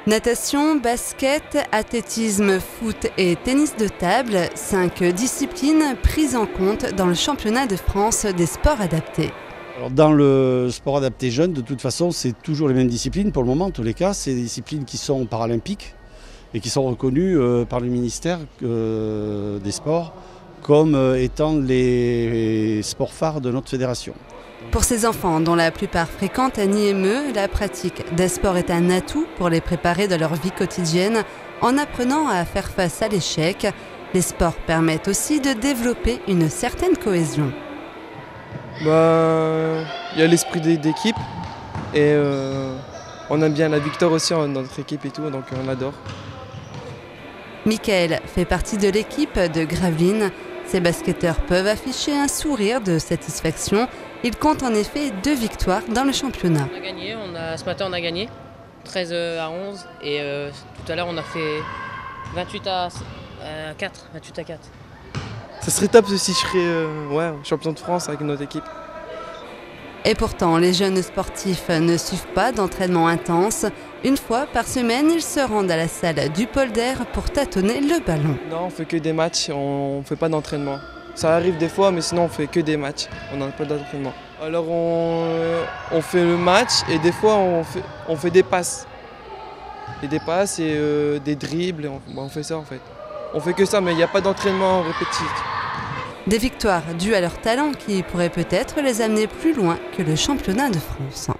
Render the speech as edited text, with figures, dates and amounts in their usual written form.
Natation, basket, athlétisme, foot et tennis de table, 5 disciplines prises en compte dans le championnat de France des sports adaptés. Alors dans le sport adapté jeune, de toute façon, c'est toujours les mêmes disciplines pour le moment. En tous les cas, c'est des disciplines qui sont paralympiques et qui sont reconnues par le ministère des Sports comme étant les sports phares de notre fédération. Pour ces enfants, dont la plupart fréquentent un IME, la pratique des sports est un atout pour les préparer de leur vie quotidienne en apprenant à faire face à l'échec. Les sports permettent aussi de développer une certaine cohésion. Il y a l'esprit d'équipe et on aime bien la victoire aussi dans notre équipe et tout, donc on adore. Michael fait partie de l'équipe de Gravelines. Ces basketteurs peuvent afficher un sourire de satisfaction. Ils comptent en effet 2 victoires dans le championnat. On a gagné, ce matin on a gagné 13 à 11 et tout à l'heure on a fait 28 à 4. Ça serait top si je serais champion de France avec notre équipe. Et pourtant, les jeunes sportifs ne suivent pas d'entraînement intense. Une fois par semaine, ils se rendent à la salle du Polder pour tâtonner le ballon. Non, on fait que des matchs, on ne fait pas d'entraînement. Ça arrive des fois, mais sinon on fait que des matchs, on n'a pas d'entraînement. Alors on fait le match et des fois on fait des passes. Et des passes et des dribbles, on fait ça en fait. On fait que ça, mais il n'y a pas d'entraînement répétitif. Des victoires dues à leur talent qui pourraient peut-être les amener plus loin que le championnat de France.